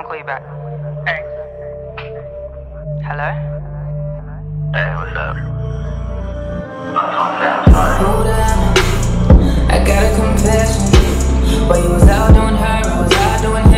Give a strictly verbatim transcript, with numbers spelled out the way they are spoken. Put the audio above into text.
I'm gonna call you back. Hey. Hello? Hey, what's up? Hold up, I got a confession. While you was out doing her, I was out doing her.